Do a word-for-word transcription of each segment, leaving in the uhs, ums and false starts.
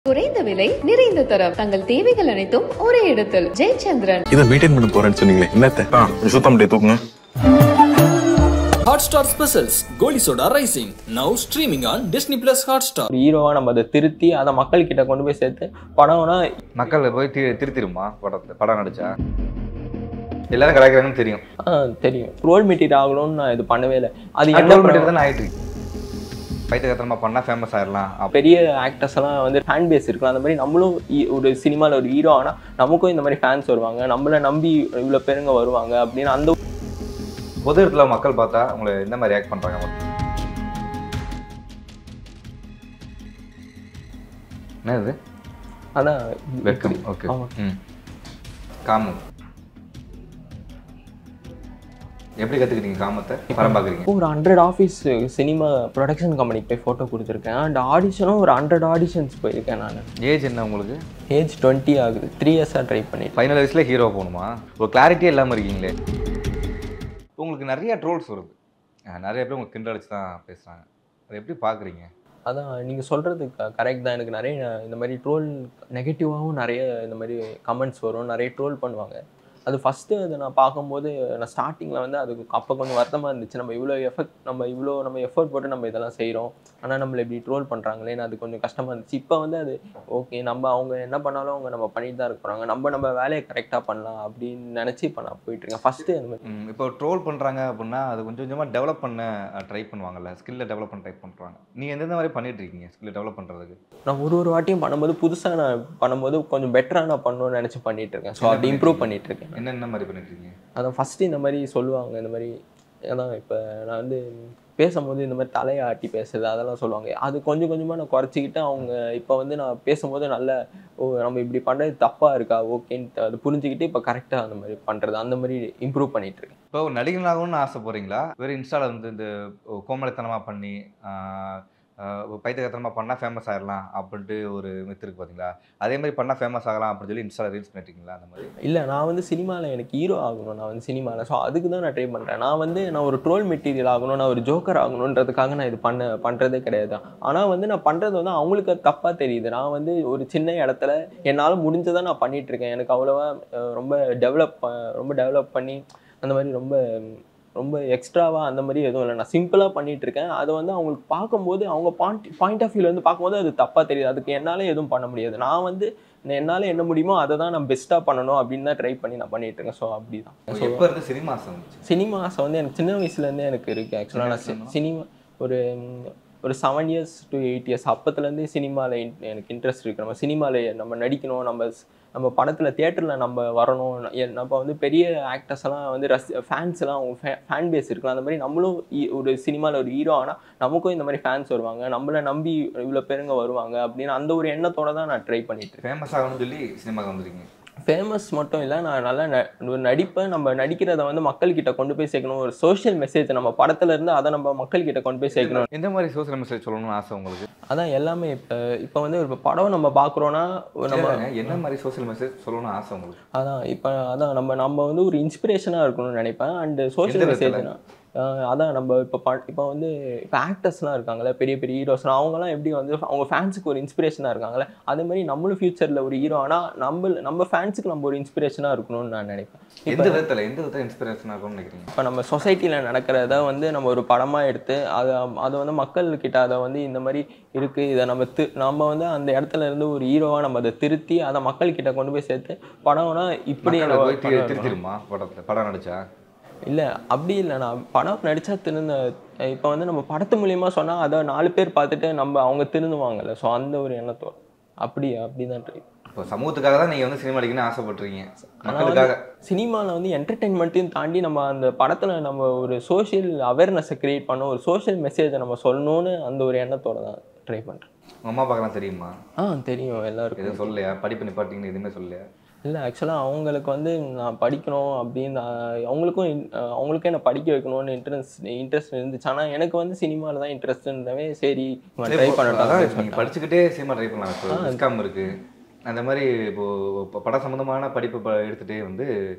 குறைந்த விலை நிறைந்த தரம் தங்கள் தேவைகள் அனைத்தும் ஒரே இடத்தில் ஜெயச்சந்திரன். இதை மெயின்டைன் பண்ண போறேன்னு சொன்னீங்களே என்னத்த சுத்தம் பண்ணி தூக்குங்க. Hotstar Specials Goli Soda Rising now streaming on Disney Plus Hotstar. ஹீரோவா நம்ம அதை திருத்தி அதை மக்கள் கிட்ட கொண்டு போய் சேர்த்து படம்னா மக்கள் போய் தி திருத்திருமா படத்தை படம் நடிச்சா எல்லாரும் கலாய்க்கிறாங்கன்னு தெரியும். ஆ தெரியும். ரோல் மெட்டீரியல் ஆகணும்னு நான் இது பண்ணவே இல்லை. அது என்ன மெட்டீரியல் தான் ஆயிட்டு இருக்கு. பைத்தியக்காரத்தனமா பண்ணா ஃபேமஸ் ஆயிடலாம். பெரிய ஆக்டர்ஸ் எல்லாம் வந்து ஃபேன் பேஸ் இருக்கலாம். அந்த மாதிரி நம்மளும் ஒரு சினிமாவில் ஒரு ஹீரோ ஆனால் நமக்கும் இந்த மாதிரி ஃபேன்ஸ் வருவாங்க, நம்மளை நம்பி இவ்வளோ பேருங்க வருவாங்க அப்படின்னு அந்த பொது இடத்துல மக்கள் பார்த்தா உங்களை எந்த மாதிரி ரியாக்ட் பண்றாங்க? என்ன இது? அதான் வெல்கம். ஓகே. ம். காமம் எப்படி கற்றுக்கிட்டீங்க காமத்தை? படம் பார்க்குறீங்க. ஒரு ஹண்ட்ரட் ஆஃபீஸ் சினிமா ப்ரொடக்ஷன் கம்பெனிக்கு போய் ஃபோட்டோ கொடுத்துருக்கேன். அண்ட் ஆடிஷனும் ஒரு ஹண்ட்ரட் ஆடிஷன்ஸ் போயிருக்கேன் நான். ஏஜ் என்ன உங்களுக்கு? ஏஜ் டுவெண்ட்டி ஆகுது. த்ரீ இயர்ஸாக ட்ரை பண்ணிட்டு ஃபைனல் வயசில் ஹீரோ போகணுமா? ஒரு கிளாரிட்டியே இல்லாமல் இருக்கீங்களே. உங்களுக்கு நிறைய ட்ரோல்ஸ் வருது, நிறைய பேர் உங்களுக்கு கிண்டல் அடிச்சு தான் பேசுகிறாங்க. அதை எப்படி பார்க்குறீங்க? அதான் நீங்கள் சொல்கிறது க கரெக்ட் தான். எனக்கு நிறைய இந்த மாதிரி ட்ரோல் நெகட்டிவாகவும் நிறைய இந்த மாதிரி கமெண்ட்ஸ் வரும், நிறைய ட்ரோல் பண்ணுவாங்க. அது ஃபஸ்ட்டு அதை நான் பார்க்கும்போது நான் ஸ்டார்டிங்கில் வந்து அதுக்கு அப்போ கொஞ்சம் வருத்தமாக இருந்துச்சு. நம்ம இவ்வளோ எஃபெக்ட் நம்ம இவ்வளோ நம்ம எஃபர்ட் போட்டு நம்ம இதெல்லாம் செய்கிறோம், ஆனால் நம்மளை இப்படி ட்ரோல் பண்ணுறாங்களேன்னு அது கொஞ்சம் கஷ்டமாக இருந்துச்சு. இப்போ வந்து அது ஓகே, நம்ம அவங்க என்ன பண்ணாலும் அவங்க நம்ம பண்ணிட்டு தான் இருக்கிறாங்க, நம்ம நம்ம வேலையை கரெக்டாக பண்ணலாம் அப்படின்னு நினச்சி இப்போ நான் போயிட்டுருக்கேன். ஃபஸ்ட்டு அந்த மாதிரி இப்போ ட்ரோல் பண்ணுறாங்க அப்படின்னா அது கொஞ்சம் கொஞ்சமாக டெவலப் பண்ண ட்ரை பண்ணுவாங்கல்ல, ஸ்கில்லை டெவலப் பண்ண ட்ரை பண்ணுறாங்க. நீங்கள் எந்தெந்த மாதிரி பண்ணிட்டு இருக்கீங்க ஸ்கில்லை டெவலப் பண்ணுறதுக்கு? நான் ஒரு ஒரு வாட்டியும் பண்ணும்போது புதுசாக நான் பண்ணும்போது கொஞ்சம் பெட்டராக நான் பண்ணணும்னு நினச்சி பண்ணிகிட்டு இருக்கேன். ஸோ அப்படி இம்ப்ரூவ் பண்ணிகிட்டு இருக்கேன். என்னென்ன மாதிரி பண்ணிட்டு இருக்கீங்க? அதான் ஃபஸ்ட்டு இந்த மாதிரி சொல்லுவாங்க, இந்த மாதிரி அதான் இப்போ நான் வந்து பேசும்போது இந்த மாதிரி தலையை ஆட்டி பேசுறது அதெல்லாம் சொல்லுவாங்க. அது கொஞ்சம் கொஞ்சமாக நான் குறைச்சிக்கிட்டு அவங்க இப்போ வந்து நான் பேசும்போது நல்ல ஓ நம்ம இப்படி பண்ணுறது தப்பாக இருக்கா ஓகேன்னு அது புரிஞ்சுக்கிட்டு இப்போ கரெக்டாக அந்த மாதிரி பண்ணுறது அந்த மாதிரி இம்ப்ரூவ் பண்ணிகிட்டு இருக்கேன். இப்போ நடிகனாகணும்னு ஆசைப்படுறீங்களா? வெறும் இன்ஸ்டாவில் வந்து இந்த கோமலைத்தனமாக பண்ணி பைத்தியக்காரத்தனமாக பண்ணால் ஃபேமஸ் ஆகிடலாம் அப்படின்ட்டு ஒரு மித்து இருக்குது பார்த்தீங்களா? அதே மாதிரி பண்ணால் ஃபேமஸ் ஆகலாம் அப்படின்னு சொல்லி இன்ஸ்டாவில் ரீல்ஸ் பண்ணிட்டீங்களா? அந்த மாதிரி இல்லை, நான் வந்து சினிமாவில் எனக்கு ஹீரோ ஆகணும், நான் வந்து சினிமாவில். ஸோ அதுக்கு தான் நான் ட்ரை பண்ணுறேன். நான் வந்து நான் ஒரு ட்ரோல் மெட்டீரியல் ஆகணும், நான் ஒரு ஜோக்கர் ஆகணுன்றதுக்காக நான் இது பண்ண பண்ணுறதே கிடையாது. ஆனால் வந்து நான் பண்ணுறது வந்து அவங்களுக்கு தப்பாக தெரியுது. நான் வந்து ஒரு சின்ன இடத்துல என்னால் முடிஞ்சதான் நான் பண்ணிகிட்ருக்கேன். எனக்கு அவ்வளோவா ரொம்ப டெவலப் ரொம்ப டெவலப் பண்ணி அந்த மாதிரி ரொம்ப ரொம்ப எக்ஸ்ட்ராவாக அந்த மாதிரி எதுவும் இல்லை. நான் சிம்பிளாக பண்ணிகிட்ருக்கேன். அதை வந்து அவங்களுக்கு பார்க்கும்போது அவங்க பாயிண்ட் பாயிண்ட் ஆஃப் வியூவில் வந்து பார்க்கும்போது அது தப்பாக தெரியுது. அதுக்கு என்னால் எதுவும் பண்ண முடியாது. நான் வந்து என்னால் என்ன முடியுமோ அதை தான் நான் பெஸ்ட்டாக பண்ணணும் அப்படின்னு தான் ட்ரை பண்ணி நான் பண்ணிகிட்ருக்கேன். ஸோ அப்படி தான். ஸோ இப்போ இருந்து சினிமா சினிமா ஆசை வந்து எனக்கு சின்ன வயசுலேருந்தே எனக்கு இருக்குது. ஆக்சுவலாக நான் சினிமா ஒரு ஒரு seven years to eight years அப்பத்துலேருந்தே சினிமாவில் எனக்கு இன்ட்ரெஸ்ட் இருக்குது. நம்ம சினிமாவில் நம்ம நடிக்கணும், நம்ம நம்ம படத்தில் தியேட்டரில் நம்ம வரணும். நம்ம வந்து பெரிய ஆக்டர்ஸ் எல்லாம் வந்து ரசி ஃபேன்ஸ் எல்லாம் அவங்க ஃபே ஃபேன் பேஸ் இருக்கலாம். அந்த மாதிரி நம்மளும் ஒரு சினிமாவில் ஒரு ஹீரோ ஆனால் நமக்கும் இந்த மாதிரி ஃபேன்ஸ் வருவாங்க, நம்மளை நம்பி இவ்வளோ பேருங்க வருவாங்க அப்படின்னு அந்த ஒரு எண்ணத்தோடு தான் நான் ட்ரை பண்ணிட்டு ஃபேமஸ் ஆகணும்னு சொல்லி சினிமாவுக்கு வந்துருக்கீங்க. ஃபேமஸ் மட்டும் இல்லை, நான் நல்லா ந ஒரு நடிப்பை நம்ம நடிக்கிறத வந்து மக்கள்கிட்ட கொண்டு போய் சேர்க்கணும். ஒரு சோஷியல் மெசேஜ் நம்ம படத்துல இருந்து அதை நம்ம மக்கள்கிட்ட கொண்டு போய் சேர்க்கணும். எந்த மாதிரி சோஷியல் மெசேஜ் சொல்லணும்னு ஆசை உங்களுக்கு? அதான் எல்லாமே இப்போ இப்போ வந்து ஒரு படம் நம்ம பார்க்குறோன்னா நம்ம என்ன மாதிரி சோஷியல் மெசேஜ் சொல்லணும்னு ஆசை உங்களுக்கு? அதான் இப்போ அதான் நம்ம நம்ம வந்து ஒரு இன்ஸ்பிரேஷனாக இருக்கணும்னு நினைப்பேன். அண்டு சோஷியல் மெசேஜ்னா அதான் நம்ம இப்போ ப இப்போ வந்து இப்போ ஆக்டர்ஸ்லாம் இருக்காங்களே, பெரிய பெரிய ஹீரோஸ்லாம் அவங்கலாம் எப்படி வந்து அவங்க ஃபேன்ஸுக்கு ஒரு இன்ஸ்பிரேஷனாக இருக்காங்களே, அதே மாதிரி நம்மளும் ஃபியூச்சரில் ஒரு ஹீரோ ஆனால் நம்ம நம்ம ஃபேன்ஸுக்கு நம்ம ஒரு இன்ஸ்பிரேஷனாக இருக்கணும்னு நான் நினைப்பேன். எந்த விதத்தில் எந்த விதத்தில் இன்ஸ்பிரேஷனாக இருக்கணும்னு நினைக்கிறீங்க? இப்போ நம்ம சொசைட்டியில் நடக்கிறத வந்து நம்ம ஒரு படமாக எடுத்து அதை அதை வந்து மக்கள்கிட்ட அதை வந்து இந்த மாதிரி இருக்குது, இதை நம்ம தி நம்ம வந்து அந்த இடத்துல இருந்து ஒரு ஹீரோவாக நம்ம அதை திருத்தி அதை மக்கள்கிட்ட கொண்டு போய் சேர்த்து படம்னா இப்படி திருத்திடுமா படத்தில் படம் நடிச்சா? இல்லை அப்படி இல்லை, நான் படம் நடித்தா திருந்த இப்போ வந்து நம்ம படத்து மூலியமா சொன்னால் அதை நாலு பேர் பார்த்துட்டு நம்ம அவங்க திருந்துவாங்கல்ல. ஸோ அந்த ஒரு எண்ணத்தோடு அப்படி அப்படி தான் ட்ரை. இப்போ சமூகத்துக்காக தான் நீங்கள் வந்து சினிமா நடிக்கணும்னு ஆசைப்பட்றீங்க. மக்களுக்காக சினிமாவில் வந்து என்டர்டெயின்மெண்ட்டையும் தாண்டி நம்ம அந்த படத்தில் நம்ம ஒரு சோஷியல் அவேர்னஸை க்ரியேட் பண்ணோம், ஒரு சோஷியல் மெசேஜை நம்ம சொல்லணும்னு அந்த ஒரு எண்ணத்தோடு தான் ட்ரை பண்ணுறேன். உங்கள் அம்மா பார்க்கலாம் தெரியுமா? ஆ தெரியும், எல்லாருக்கும். எதுவும் சொல்லலையா? படிப்பு நிப்பாட்டிங்கன்னு எதுவுமே சொல்லலையா? இல்லை, ஆக்சுவலாக அவங்களுக்கு வந்து நான் படிக்கணும் அப்படின்னு அவங்களுக்கும் அவங்களுக்கும் என்ன படிக்க வைக்கணும்னு இன்ட்ரெஸ்ட் இன்ட்ரெஸ்ட் இருந்துச்சு. ஆனால் எனக்கு வந்து சினிமாவில் தான் இன்ட்ரெஸ்ட்ன்றவே சரி ட்ரை பண்ணட்டும். நீங்கள் படிச்சுக்கிட்டே சினிமா ட்ரை பண்ணலாம். இப்போ இஸ்காம் இருக்குது அந்த மாதிரி இப்போது படம் சம்மந்தமான படிப்பு ப எடுத்துகிட்டே வந்து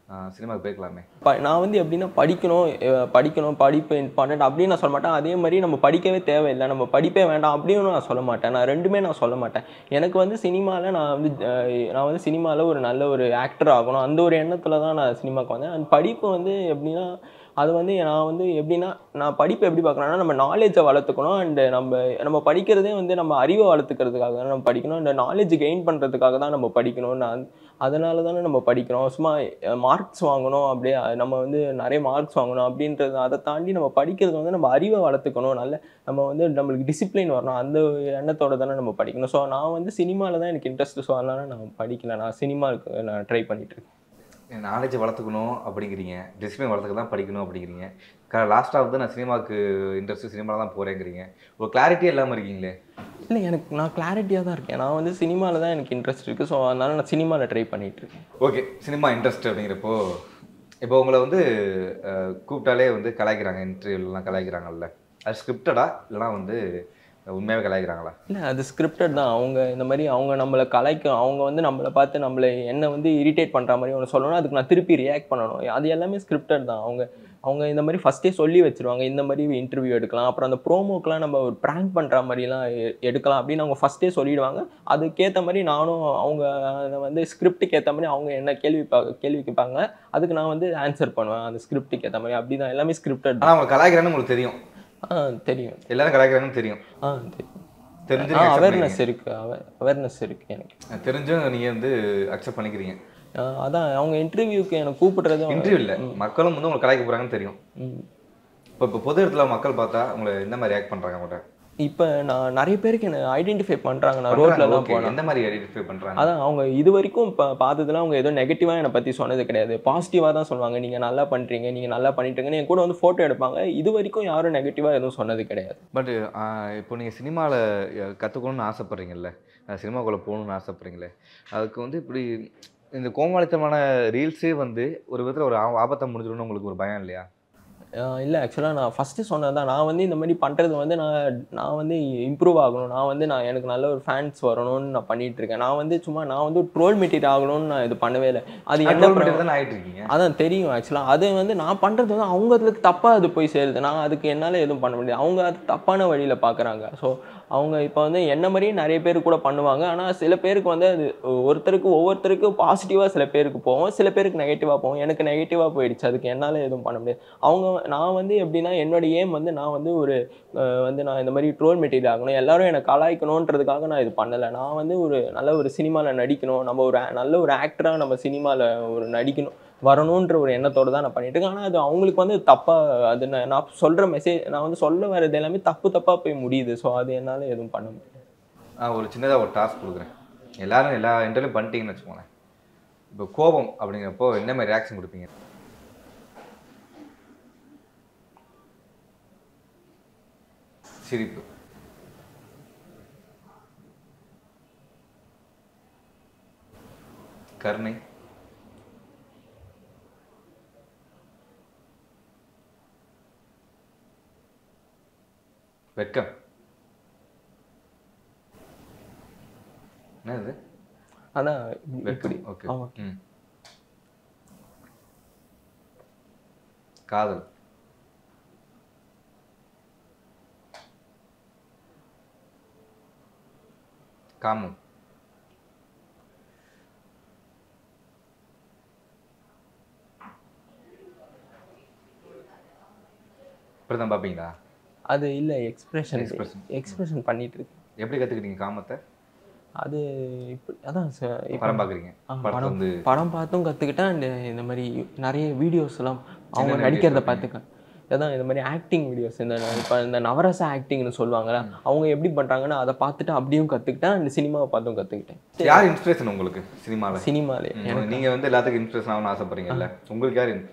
சினிமாவுக்கு போய்க்கலாமே? ப நான் வந்து எப்படின்னா படிக்கணும் அஹ் படிக்கணும் படிப்பு இம்பார்ட்டன்ட் அப்படின்னு நான் சொல்ல மாட்டேன். அதே மாதிரி நம்ம படிக்கவே தேவையில்லை, நம்ம படிப்பே வேண்டாம் அப்படின்னு நான் சொல்ல மாட்டேன். நான் ரெண்டுமே நான் சொல்ல மாட்டேன். எனக்கு வந்து சினிமாவில் நான் வந்து அஹ் நான் வந்து சினிமாவில் ஒரு நல்ல ஒரு ஆக்டர் ஆகணும் அந்த ஒரு எண்ணத்தில் தான் நான் சினிமாவுக்கு வந்தேன். அந்த படிப்பு வந்து எப்படின்னா அது வந்து நான் வந்து எப்படின்னா நான் படிப்பை எப்படி பார்க்குறேன்னா நம்ம நாலேஜை வளர்த்துக்கணும். அண்டு நம்ம நம்ம படிக்கிறதே வந்து நம்ம அறிவை வளர்த்துக்கிறதுக்காக தான் நம்ம படிக்கணும். அந்த நாலேஜ் கெயின் பண்ணுறதுக்காக தான் நம்ம படிக்கணும். நான் அதனால தானே நம்ம படிக்கிறோம். சும்மா மார்க்ஸ் வாங்கணும் அப்படியே நம்ம வந்து நிறைய மார்க்ஸ் வாங்கணும் அப்படின்றது அதை தாண்டி நம்ம படிக்கிறது வந்து நம்ம அறிவை வளர்த்துக்கணும். நல்ல நம்ம வந்து நம்மளுக்கு டிசிப்ளின் வரணும் அந்த எண்ணத்தோடு தானே நம்ம படிக்கணும். ஸோ நான் வந்து சினிமாவில் தான் எனக்கு இன்ட்ரெஸ்ட். ஸோ அதனால நான் படிக்கல, நான் சினிமாவுக்கு நான் ட்ரை பண்ணிகிட்ருக்கேன். நாலேஜை வளர்த்துக்கணும் அப்படிங்கிறீங்க, டிசிப்ளின் வளர்த்துக்க தான் படிக்கணும் அப்படிங்கிறீங்க. க லாஸ்ட்டாக வந்து நான் சினிமாவுக்கு இன்ட்ரெஸ்ட்டு சினிமாவில் தான் போகிறேங்கிறீங்க. ஒரு கிளாரிட்டியே இல்லாமல் இருக்கீங்களே? இல்லை, எனக்கு நான் கிளாரிட்டியாக தான் இருக்கேன். நான் வந்து சினிமாவில் தான் எனக்கு இன்ட்ரெஸ்ட் இருக்குது. ஸோ அதனால் நான் சினிமாவில் ட்ரை பண்ணிகிட்ருக்கேன். ஓகே, சினிமா இன்ட்ரெஸ்ட் அப்படிங்கிறப்போ இப்போ உங்களை வந்து கூப்பிட்டாலே வந்து கலாய்க்கிறாங்க, இன்டர்வியூலாம் கலாய்க்கிறாங்கல்ல, அது ஸ்கிரிப்டடா இல்லைனா வந்து உண்மையாகவே கலாய்க்கிறாங்களா? இல்லை, அது ஸ்கிரிப்டட் தான். அவங்க இந்த மாதிரி அவங்க நம்மளை கலாய்க்க அவங்க வந்து நம்மளை பார்த்து நம்மளை என்ன வந்து இரிட்டேட் பண்ணுற மாதிரி ஒன்று சொல்லணும், அதுக்கு நான் திருப்பி ரியாக்ட் பண்ணணும். அது எல்லாமே ஸ்கிரிப்டட் தான். அவங்க அவங்க இந்த மாதிரி ஃபஸ்ட்டே சொல்லி வச்சுருவாங்க இந்த மாதிரி இன்டர்வியூ எடுக்கலாம், அப்புறம் அந்த ப்ரோமோக்கெலாம் நம்ம ஒரு ப்ராங்க் பண்ணுற மாதிரிலாம் எடுக்கலாம் அப்படின்னு அவங்க ஃபஸ்ட்டே சொல்லிவிடுவாங்க. அதுக்கேற்ற மாதிரி நானும் அவங்க வந்து ஸ்கிரிப்டுக்கு ஏற்ற மாதிரி அவங்க என்ன கேள்வி கேள்வி கேட்பாங்க, அதுக்கு நான் வந்து ஆன்சர் பண்ணுவேன் அந்த ஸ்கிரிப்டுக்கு ஏற்ற மாதிரி. அப்படி தான் எல்லாமே ஸ்கிரிப்டட். ஆனால் அவங்க கலாய்க்கிறான்னு உங்களுக்கு தெரியும்? ஆ தெரியும். எல்லாரும் கலாய்க்கிறாங்கன்னு தெரியும்? ஆ தெரியும். தெரிஞ்சு அவேர்னஸ் இருக்குது, அவ அவேர்னஸ் இருக்குது எனக்கு. தெரிஞ்சும் நீங்கள் வந்து அக்செப்ட் பண்ணிக்கிறீங்க? அதான் அவங்க இன்டர்வியூக்கு எனக்கு கூப்பிடுறது. இன்டர்வியூ இல்லை, மக்களும் வந்து உங்களை கலாய்க்க போகிறாங்கன்னு தெரியும். இப்போ இப்போ பொது இடத்துல மக்கள் பார்த்தா உங்களை என்ன மாதிரி ரியாக்ட் பண்ணுறாங்க உங்கள்கிட்ட? இப்போ நான் நிறைய பேருக்கு என்ன ஐடென்டிஃபை பண்ணுறாங்க. நான் ரோட்லலாம் போனேன். எந்த மாதிரி ஐடென்டிஃபை பண்ணுறாங்க? அதான் அவங்க இது வரைக்கும் இப்போ பார்த்ததுலாம் அவங்க ஏதோ நெகட்டிவாக என்னை பற்றி சொன்னது கிடையாது. பாசிட்டிவாக தான் சொல்லுவாங்க. நீங்கள் நல்லா பண்ணுறீங்க, நீங்கள் நல்லா பண்ணிட்டுருங்கன்னு என் கூட வந்து ஃபோட்டோ எடுப்பாங்க. இது வரைக்கும் யாரும் நெகட்டிவாக எதுவும் சொன்னது கிடையாது. பட் இப்போ நீங்கள் சினிமாவில் கற்றுக்கணும்னு ஆசைப்பட்றீங்கல்ல, சினிமாக்குள்ளே போகணுன்னு ஆசைப்பட்றீங்களே, அதுக்கு வந்து இப்படி இந்த கோமாளித்தனமான ரீல்ஸே வந்து ஒரு விதத்தில் ஒரு ஆபத்தை முடிஞ்சிடும்னு உங்களுக்கு ஒரு பயம் இல்லையா? இல்லை, ஆக்சுவலாக நான் ஃபஸ்ட்டு சொன்னது தான். நான் வந்து இந்த மாதிரி பண்ணுறது வந்து நான் நான் வந்து இம்ப்ரூவ் ஆகணும், நான் வந்து நான் எனக்கு நல்ல ஒரு ஃபேன்ஸ் வரணும்னு நான் பண்ணிகிட்ருக்கேன். நான் வந்து சும்மா நான் வந்து ட்ரோல் மெட்டீரியல் ஆகணும்னு நான் இது பண்ணவே இல்லை. அது என்ன தான் ஆகிட்டு இருக்கீங்க? அதான் தெரியும். ஆக்சுவலாக அது வந்து நான் பண்ணுறது வந்து அவங்களுக்கு தப்பாக அது போய் சேருது. நான் அதுக்கு என்னால் எதுவும் பண்ண முடியாது. அவங்க அது தப்பான வழியில் பார்க்குறாங்க. ஸோ அவங்க இப்போ வந்து என்ன மாதிரியே நிறைய பேர் கூட பண்ணுவாங்க. ஆனால் சில பேருக்கு வந்து அது ஒருத்தருக்கு ஒவ்வொருத்தருக்கு பாசிட்டிவாக சில பேருக்கு போவோம், சில பேருக்கு நெகட்டிவாக போவோம். எனக்கு நெகட்டிவாக போயிடுச்சு, அதுக்கு என்னால் எதுவும் பண்ண முடியாது. அவங்க நான் வந்து எப்படின்னா என்னோட ஏம் வந்து நான் வந்து ஒரு வந்து நான் இந்த மாதிரி ட்ரோல் மெட்டீரியல் ஆகணும், எல்லாரும் என்னை கலாய்க்கணுன்றதுக்காக நான் இது பண்ணலை. நான் வந்து ஒரு நல்ல ஒரு சினிமாவில் நடிக்கணும், நம்ம ஒரு நல்ல ஒரு ஆக்டராக நம்ம சினிமாவில் ஒரு நடிக்கணும் வரணுன்ற ஒரு எண்ணத்தோடு தான் நான் பண்ணிட்டு இருக்கேன். ஆனால் அது அவங்களுக்கு வந்து தப்பாக அது நான் சொல்கிற மெசேஜ் நான் வந்து சொல்ல வர்றது எல்லாமே தப்பு தப்பாக போய் முடியுது. ஸோ அது என்னால் எதுவும் பண்ண முடியாது. நான் ஒரு சின்னதாக ஒரு டாஸ்க் கொடுக்குறேன். எல்லாரும் எல்லா இன்டர்வியூ பண்ணிட்டீங்கன்னு வச்சுக்கோங்களேன். இப்போ கோபம் அப்படிங்கிறப்போ என்ன மாதிரி ரியாக்ஷன் கொடுப்பீங்க? சிரிப்பு, கருணை, வெட்கம், என்னது? அதான் வெட்கம். ஓகே. ஆமாம். ம். காதல், காமம், இப்படி தான் பார்ப்பீங்களா? அது இல்லை, எக்ஸ்பிரஷன் எக்ஸ்பிரஷன் எக்ஸ்பிரஷன் பண்ணிட்டு இருக்கு. எப்படி கற்றுக்கிட்டீங்க காமத்தை? அது இப்படி அதான் படம் பார்க்குறீங்க? படம் வந்து படம் பார்த்தும் கற்றுக்கிட்டேன். அண்ட் இந்த மாதிரி நிறைய வீடியோஸ்லாம் அவங்க நடிக்கிறத பார்த்துக்கேன். அதான் இந்த மாதிரி ஆக்டிங் வீடியோஸ், இந்த இப்போ இந்த நவரச ஆக்டிங்னு சொல்லுவாங்கல்ல, அவங்க எப்படி பண்ணுறாங்கன்னு அதை பார்த்துட்டு அப்படியும் கற்றுக்கிட்டேன். அண்ட் சினிமாவை பார்த்தும் கற்றுக்கிட்டேன். யார் இன்ஸ்பிரேஷன் உங்களுக்கு சினிமாவில்? சினிமாலே நீங்கள் வந்து எல்லாத்துக்கும் இன்ஸ்பிரேஷன் ஆகணும்னு ஆசைப்படுறீங்கல்ல, உங்களுக்கு யார் இன்ஸ்பிரேஷன்?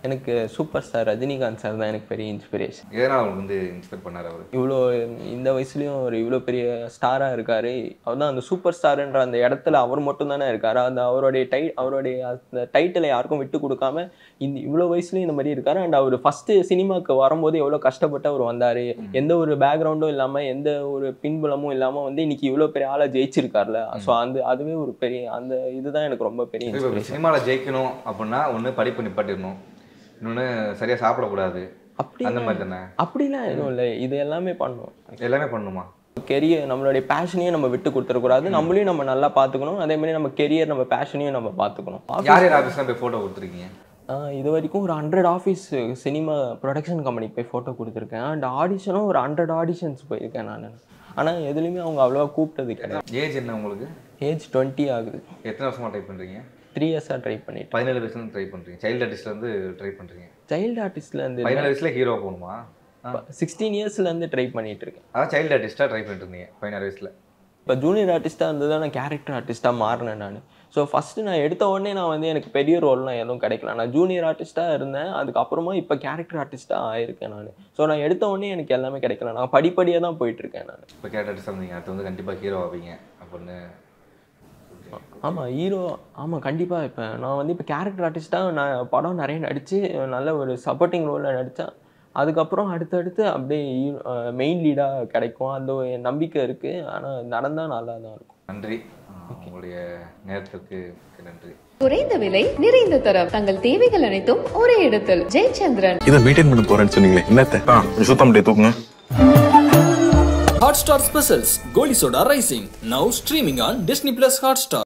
எனக்கு சூப்பர் ஸ்டார் ரஜினிகாந்த் சார் தான் எனக்கு பெரிய இன்ஸ்பிரேஷன். எதனால் அவங்களுக்கு வந்து இன்ஸ்பயர் பண்ணார் அவர்? இவ்வளோ இந்த வயசுலேயும் ஒரு இவ்வளோ பெரிய ஸ்டாராக இருக்கார். அவர் தான் அந்த சூப்பர் ஸ்டாருன்ற அந்த இடத்துல அவர் மட்டும் தானே இருக்கார். அந்த அவருடைய டை அவருடைய அந்த டைட்டிலை யாருக்கும் விட்டு கொடுக்காம இந்த இவ்வளோ வயசுலேயும் இந்த மாதிரி இருக்கார். அண்ட் அவர் ஃபஸ்ட்டு சினிமாவுக்கு வரும்போது எவ்வளோ கஷ்டப்பட்டு அவர் வந்தார். எந்த ஒரு பேக்ரவுண்டும் இல்லாமல் எந்த ஒரு பின்புலமும் இல்லாமல் வந்து இன்னைக்கு இவ்வளோ பெரிய ஆளாக ஜெயிச்சிருக்காருல. ஸோ அந்த அதுவே ஒரு பெரிய அந்த இதுதான் எனக்கு ரொம்ப பெரிய இன்ஸ்பிரேஷன். சினிமாவில் ஜெயிக்கணும் அப்படின்னா ஒன்று படிப்பு நிப்பாட்டிடணும், இன்னொன்று சரியாக சாப்பிடக்கூடாது, அப்படி அந்த மாதிரி தானே? அப்படிலாம் எதுவும் இல்லை, இது எல்லாமே பண்ணணும். எல்லாமே பண்ணணுமா? கெரியர் நம்மளுடைய பேஷனையும் நம்ம விட்டு கொடுத்துடக்கூடாது, நம்மளையும் நம்ம நல்லா பார்த்துக்கணும். அதே மாதிரி நம்ம கெரியர் நம்ம பேஷனையும் நம்ம பார்த்துக்கணும். யார் யார் ஆஃபீஸ்லாம் போய் ஃபோட்டோ கொடுத்துருக்கீங்க? இது வரைக்கும் ஒரு ஹண்ட்ரட் ஆஃபீஸ் சினிமா ப்ரொடக்ஷன் கம்பெனிக்கு போய் ஃபோட்டோ கொடுத்துருக்கேன். அண்ட் ஆடிஷனும் ஒரு ஹண்ட்ரட் ஆடிஷன்ஸ் போயிருக்கேன் நான். ஆனால் எதுலேயுமே அவங்க அவ்வளோவா கூப்பிட்டது கிடையாது. ஏஜ் என்ன உங்களுக்கு? ஏஜ் டுவெண்ட்டி ஆகுது. எத்தனை வருஷமாக ட்ரை பண்ணுறீங்க? த்ரீ இயர்ஸாக ட்ரை பண்ணிட்டு. பதினேழு வயசுலேருந்து ட்ரை பண்ணுறீங்க. சைல்டு ஆர்டிஸ்ட்லேருந்து ட்ரை பண்ணுறீங்க. சைல்டு ஆர்டிஸ்ட்லேருந்து பதினேழு வயசில் ஹீரோ போகணுமா? சிக்ஸ்டீன் இயர்ஸ்லேருந்து ட்ரை பண்ணிட்டு இருக்கேன். அதான் சைல்டு ஆர்டிஸ்ட்டாக ட்ரை பண்ணிட்டு இருந்தீங்க பதினாறு வயசில். இப்போ ஜூனியர் ஆர்டிஸ்ட்டாக இருந்தது தான் நான் கேரக்டர் ஆர்டிஸ்ட்டாக மாறினேன் நான். ஸோ ஃபஸ்ட்டு நான் எடுத்த உடனே நான் வந்து எனக்கு பெரிய ரோல்லாம் எதுவும் கிடைக்கல. நான் ஜூனியர் ஆர்டிஸ்ட்டாக இருந்தேன், அதுக்கப்புறமா இப்போ கேரக்டர் ஆர்டிஸ்ட்டாக ஆயிருக்கேன் நான். ஸோ நான் எடுத்த உடனே எனக்கு எல்லாமே கிடைக்கல, நான் படிப்படியாக தான் போயிட்டுருக்கேன் நான். இப்போ கேரக்டர் ஆர்டிஸ்ட்டாக இருந்தீங்க, அடுத்து வந்து கண்டிப்பாக ஹீரோ ஆவீங்க அப்படின்னு. ஆமாம் ஹீரோ, ஆமாம் கண்டிப்பாக. இப்போ நான் வந்து இப்போ கேரக்டர் ஆர்டிஸ்ட்டாக நான் படம் நிறைய நடித்து நல்ல ஒரு சப்போர்ட்டிங் ரோலில் நடித்தேன். அதுக்கப்புறம் அடுத்தடுத்து அப்படியே மெயின் லீடாக கிடைக்கும், அந்த நம்பிக்கை இருக்குது. ஆனால் நடந்தால் நல்லா தான் இருக்கும். நன்றி, உங்களுடைய நேரத்திற்கு நன்றி. குறைந்த விலை நிறைந்த தரம் தங்கள் தேவைகள் அனைத்தும் ஒரே இடத்தில். ஜெயச்சந்திரன். இதை மெயின்டைன் பண்ண போறேன்னு சொன்னீங்களே, என்னத்த? கொஞ்சம் சுத்தம் பண்ணிட்டு தூக்குங்க. Hotstar Specials Goli Soda Rising, now streaming on Disney Plus Hotstar.